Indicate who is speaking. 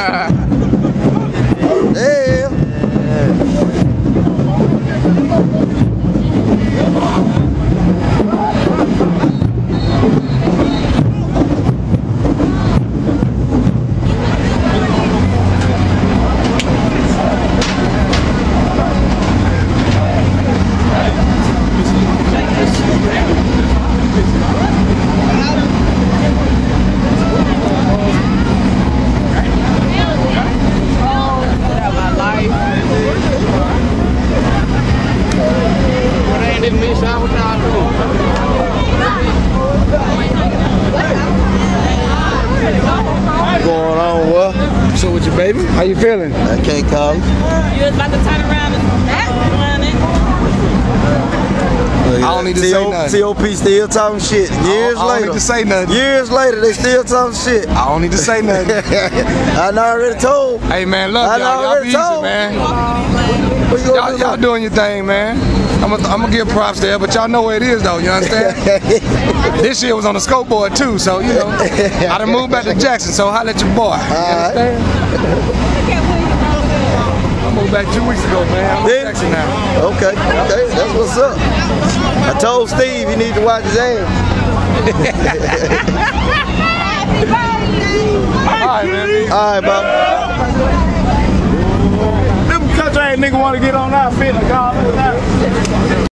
Speaker 1: Yeah. Going on, what?
Speaker 2: So with your baby? How you feeling?
Speaker 1: I can't call.
Speaker 3: You was about to turn around and run it.
Speaker 2: I don't need to say nothing.
Speaker 1: TOP still talking shit. Years
Speaker 2: I don't
Speaker 1: later.
Speaker 2: need to say nothing.
Speaker 1: Years later, they still talking shit.
Speaker 2: I don't need to say nothing.
Speaker 1: I done already told.
Speaker 2: Hey man, love y'all. Y'all be easy, man. Y'all doing your thing, man. I'm gonna give props there, but y'all know where it is though, you understand? This year was on the scope board too, so you know. I done moved back to Jackson, so holla at your boy. You understand? I moved back 2 weeks ago, man. I'm in Jackson now.
Speaker 1: Okay, that's what's up. I told Steve he need to watch his ass.
Speaker 2: Alright, man.
Speaker 1: Alright, Bob.
Speaker 4: Them country ain't nigga want to get on our fit and call it out.